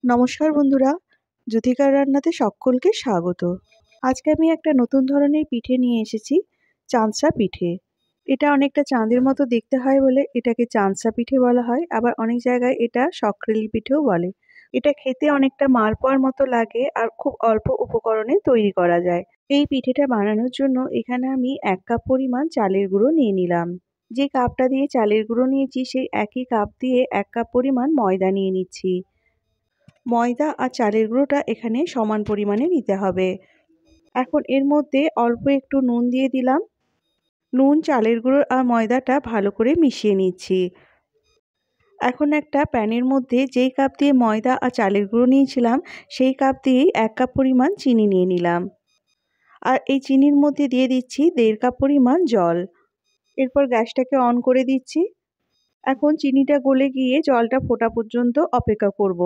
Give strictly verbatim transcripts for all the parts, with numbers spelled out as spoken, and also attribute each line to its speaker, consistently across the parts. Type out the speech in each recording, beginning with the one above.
Speaker 1: নমস্কার বন্ধুরা, জ্যোতিকার রান্নাতে সকলকে স্বাগত। আজকে আমি একটা নতুন ধরনের পিঠে নিয়ে এসেছি, চাঁদসা পিঠে। এটা অনেকটা চাঁদের মতো দেখতে হয় বলে এটাকে চাঁদসা পিঠে বলা হয়, আবার অনেক জায়গায় এটা সক্রেলি পিঠেও বলে। এটা খেতে অনেকটা মালপোয়ার মতো লাগে আর খুব অল্প উপকরণে তৈরি করা যায়। এই পিঠেটা বানানোর জন্য এখানে আমি এক কাপ পরিমাণ চালের গুঁড়ো নিয়ে নিলাম। যে কাপটা দিয়ে চালের গুঁড়ো নিয়েছি সেই একই কাপ দিয়ে এক কাপ পরিমাণ ময়দা নিয়ে নিচ্ছি। ময়দা আর চালের গুঁড়োটা এখানে সমান পরিমাণে নিতে হবে। এখন এর মধ্যে অল্প একটু নুন দিয়ে দিলাম। নুন, চালের গুঁড়ো আর ময়দাটা ভালো করে মিশিয়ে নিচ্ছি। এখন একটা প্যানের মধ্যে যেই কাপ দিয়ে ময়দা আর চালের গুঁড়ো নিয়েছিলাম সেই কাপ দিয়েই এক কাপ পরিমাণ চিনি নিয়ে নিলাম। আর এই চিনির মধ্যে দিয়ে দিচ্ছি দেড় কাপ পরিমাণ জল। এরপর গ্যাসটাকে অন করে দিচ্ছি। এখন চিনিটা গলে গিয়ে জলটা ফোটা পর্যন্ত অপেক্ষা করব।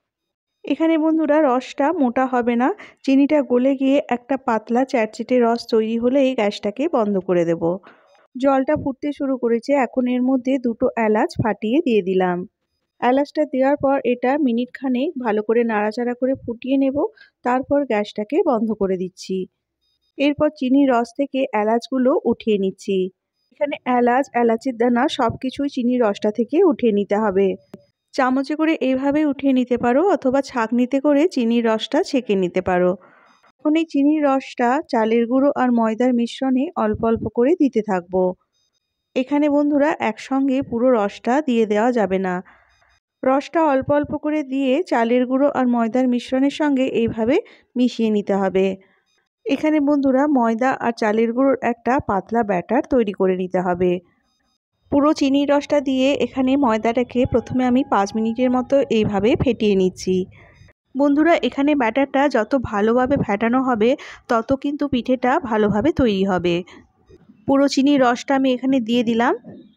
Speaker 1: এখানে বন্ধুরা রসটা মোটা হবে না, চিনিটা গলে গিয়ে একটা পাতলা চ্যাটচ্যাটে রস তৈরি হলেই গ্যাসটাকে বন্ধ করে দেব। জলটা ফুটতে শুরু করেছে, এখন এর মধ্যে দুটো এলাচ ফাটিয়ে দিয়ে দিলাম। এলাচটা দেওয়ার পর এটা মিনিট খানেক ভালো করে নাড়াচাড়া করে ফুটিয়ে নেব, তারপর গ্যাসটাকে বন্ধ করে দিচ্ছি। এরপর চিনির রস থেকে এলাচগুলো উঠিয়ে নিচ্ছি। এখানে এলাচ, এলাচের দানা সব কিছুই চিনির রসটা থেকে উঠিয়ে নিতে হবে। চামচে করে এইভাবে উঠিয়ে নিতে পারো অথবা ছাঁকনিতে করে চিনির রসটা ছেঁকে নিতে পারো। এখন এই চিনির রসটা চালের গুঁড়ো আর ময়দার মিশ্রণে অল্প অল্প করে দিতে থাকবো। এখানে বন্ধুরা একসঙ্গে পুরো রসটা দিয়ে দেওয়া যাবে না। রসটা অল্প অল্প করে দিয়ে চালের গুঁড়ো আর ময়দার মিশ্রণের সঙ্গে এইভাবে মিশিয়ে নিতে হবে। এখানে বন্ধুরা ময়দা আর চালের গুঁড়োর একটা পাতলা ব্যাটার তৈরি করে নিতে হবে। পুরো চিনির রসটা দিয়ে এখানে ময়দাটাকে প্রথমে আমি পাঁচ মিনিটের মতো এইভাবে ফেটিয়ে নিচ্ছি। বন্ধুরা এখানে ব্যাটারটা যত ভালোভাবে ফেটানো হবে তত কিন্তু পিঠেটা ভালোভাবে তৈরি হবে। পুরো চিনির রসটা আমি এখানে দিয়ে দিলাম।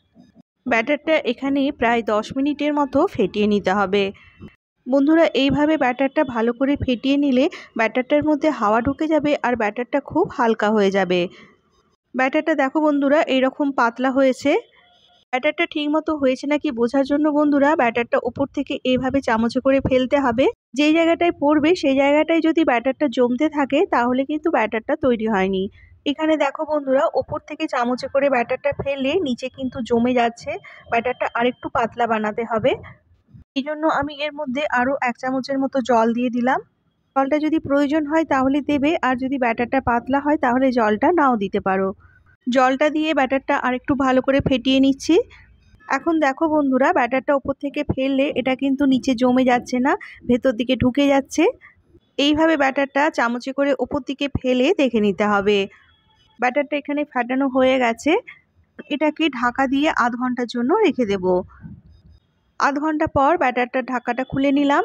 Speaker 1: ব্যাটারটা এখানে প্রায় দশ মিনিটের মতো ফেটিয়ে নিতে হবে। বন্ধুরা এইভাবে ব্যাটারটা ভালো করে ফেটিয়ে নিলে ব্যাটারটার মধ্যে হাওয়া ঢুকে যাবে আর ব্যাটারটা খুব হালকা হয়ে যাবে। ব্যাটারটা দেখো বন্ধুরা এইরকম পাতলা হয়েছে। ব্যাটারটা ঠিকমতো হয়েছে নাকি বোঝার জন্য বন্ধুরা ব্যাটারটা উপর থেকে এইভাবে চামচে করে ফেলতে হবে। যেই জায়গাটায় পড়বে সেই জায়গাটায় যদি ব্যাটারটা জমতে থাকে তাহলে কিন্তু ব্যাটারটা তৈরি হয়নি। এখানে দেখো বন্ধুরা উপর থেকে চামচে করে ব্যাটারটা ফেলে নিচে কিন্তু জমে যাচ্ছে। ব্যাটারটা আরেকটু পাতলা বানাতে হবে। এই জন্য আমি এর মধ্যে আরও এক চামচের মতো জল দিয়ে দিলাম। জলটা যদি প্রয়োজন হয় তাহলে দেবে, আর যদি ব্যাটারটা পাতলা হয় তাহলে জলটা নাও দিতে পারো। জলটা দিয়ে ব্যাটারটা আরেকটু ভালো করে ফেটিয়ে নিচ্ছি। এখন দেখো বন্ধুরা ব্যাটারটা উপর থেকে ফেললে এটা কিন্তু নিচে জমে যাচ্ছে না, ভেতর দিকে ঢুকে যাচ্ছে। এইভাবে ব্যাটারটা চামচে করে উপর দিকে ফেলে দেখে নিতে হবে। ব্যাটারটা এখানে ফাটানো হয়ে গেছে। এটাকে ঢাকা দিয়ে আধ ঘন্টার জন্য রেখে দেব। আধ ঘন্টা পর ব্যাটারটা ঢাকাটা খুলে নিলাম।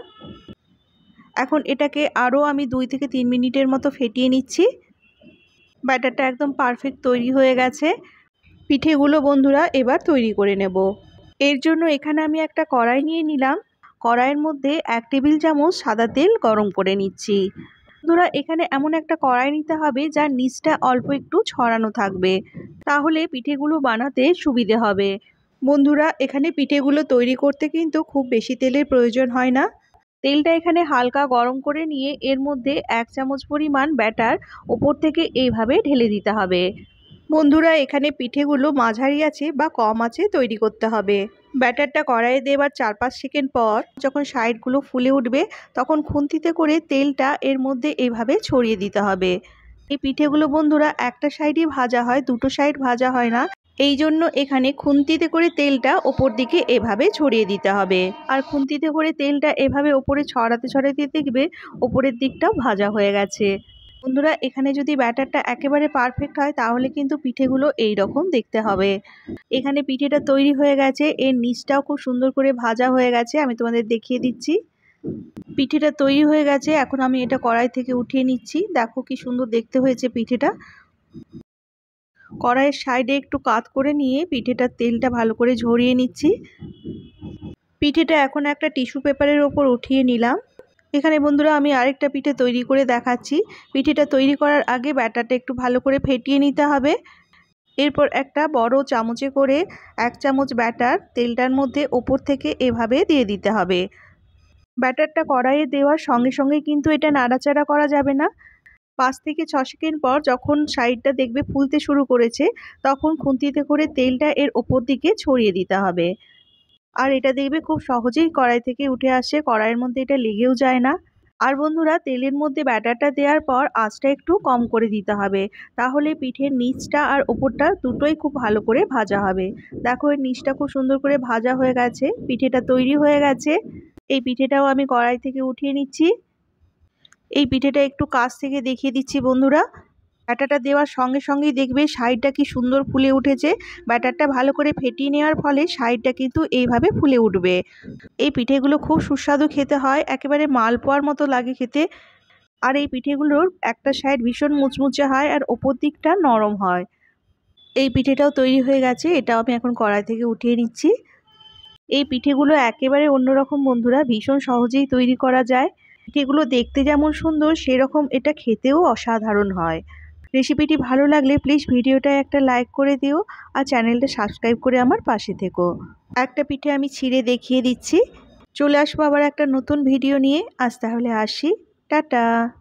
Speaker 1: এখন এটাকে আরও আমি দুই থেকে তিন মিনিটের মতো ফেটিয়ে নিচ্ছি। ব্যাটারটা একদম পারফেক্ট তৈরি হয়ে গেছে। পিঠেগুলো বন্ধুরা এবার তৈরি করে নেব। এর জন্য এখানে আমি একটা কড়াই নিয়ে নিলাম। কড়াইয়ের মধ্যে এক টেবিল চামচ সাদা তেল গরম করে নিচ্ছি। বন্ধুরা এখানে এমন একটা কড়াই নিতে হবে যার নিচটা অল্প একটু ছড়ানো থাকবে, তাহলে পিঠেগুলো বানাতে সুবিধে হবে। বন্ধুরা এখানে পিঠেগুলো তৈরি করতে কিন্তু খুব বেশি তেলের প্রয়োজন হয় না। তেলটা এখানে হালকা গরম করে নিয়ে এর মধ্যে এক চামচ পরিমাণ ব্যাটার ওপর থেকে এইভাবে ঢেলে দিতে হবে। বন্ধুরা এখানে পিঠেগুলো মাঝারি আছে বা কম আছে তৈরি করতে হবে। ব্যাটারটা কড়াইয়ে দেবার চার পাঁচ সেকেন্ড পর যখন সাইডগুলো ফুলে উঠবে তখন খুন্তিতে করে তেলটা এর মধ্যে এইভাবে ছড়িয়ে দিতে হবে। এই পিঠেগুলো বন্ধুরা একটা সাইডই ভাজা হয়, দুটো সাইড ভাজা হয় না। এই জন্য এখানে খুন্তিতে করে তেলটা ওপর দিকে এভাবে ছড়িয়ে দিতে হবে। আর খুন্তিতে করে তেলটা এভাবে ওপরে ছড়াতে ছড়াতে দেখবে ওপরের দিকটাও ভাজা হয়ে গেছে। বন্ধুরা এখানে যদি ব্যাটারটা একেবারে পারফেক্ট হয় তাহলে কিন্তু পিঠেগুলো এই রকম দেখতে হবে। এখানে পিঠেটা তৈরি হয়ে গেছে, এর নিচটাও খুব সুন্দর করে ভাজা হয়ে গেছে। আমি তোমাদের দেখিয়ে দিচ্ছি। পিঠেটা তৈরি হয়ে গেছে, এখন আমি এটা কড়াই থেকে উঠিয়ে নিচ্ছি। দেখো কি সুন্দর দেখতে হয়েছে পিঠেটা। কড়াইয়ের সাইডে একটু কাত করে নিয়ে পিঠেটার তেলটা ভালো করে ঝরিয়ে নিচ্ছি। পিঠেটা এখন একটা টিস্যু পেপারের ওপর উঠিয়ে নিলাম। এখানে বন্ধুরা আমি আরেকটা পিঠে তৈরি করে দেখাচ্ছি। পিঠেটা তৈরি করার আগে ব্যাটারটা একটু ভালো করে ফেটিয়ে নিতে হবে। এরপর একটা বড় চামচে করে এক চামচ ব্যাটার তেলটার মধ্যে ওপর থেকে এভাবে দিয়ে দিতে হবে। ব্যাটারটা কড়াইয়ে দেওয়ার সঙ্গে সঙ্গে কিন্তু এটা নাড়াচাড়া করা যাবে না। পাঁচ থেকে ছ সেকেন্ড পর যখন সাইডটা দেখবে ফুলতে শুরু করেছে, তখন খুন্তিতে করে তেলটা এর ওপর দিকে ছড়িয়ে দিতে হবে। আর এটা দেখবে খুব সহজেই কড়াই থেকে উঠে আসে, কড়াইয়ের মধ্যে এটা লেগেও যায় না। আর বন্ধুরা, তেলের মধ্যে ব্যাটারটা দেওয়ার পর আঁচটা একটু কম করে দিতে হবে, তাহলে পিঠের নিচটা আর ওপরটা দুটোই খুব ভালো করে ভাজা হবে। দেখো, এর নিচটা খুব সুন্দর করে ভাজা হয়ে গেছে, পিঠেটা তৈরি হয়ে গেছে। এই পিঠেটাও আমি কড়াই থেকে উঠিয়ে নিচ্ছি। এই পিঠেটা একটু কাছ থেকে দেখিয়ে দিচ্ছি বন্ধুরা। ব্যাটারটা দেওয়ার সঙ্গে সঙ্গেই দেখবে সাইডটা কি সুন্দর ফুলে উঠেছে। ব্যাটারটা ভালো করে ফেটিয়ে নেওয়ার ফলে সাইডটা কিন্তু এইভাবে ফুলে উঠবে। এই পিঠেগুলো খুব সুস্বাদু খেতে হয়, একেবারে মালপোয়ার মতো লাগে খেতে। আর এই পিঠেগুলোর একটা সাইড ভীষণ মুচমুচে হয় আর ওপর দিকটা নরম হয়। এই পিঠেটাও তৈরি হয়ে গেছে, এটাও আমি এখন কড়াই থেকে উঠিয়ে নিচ্ছি। এই পিঠেগুলো একেবারে অন্যরকম বন্ধুরা, ভীষণ সহজেই তৈরি করা যায়। পিঠেগুলো দেখতে যেমন সুন্দর, সেরকম এটা খেতেও অসাধারণ হয়। রেসিপিটি ভালো লাগলে প্লিজ ভিডিওটায় একটা লাইক করে দিও আর চ্যানেলটা সাবস্ক্রাইব করে আমার পাশে থেকো। একটা পিঠে আমি ছিঁড়ে দেখিয়ে দিচ্ছি। চলে আসবো আবার একটা নতুন ভিডিও নিয়ে। আজ তাহলে আসি, টাটা।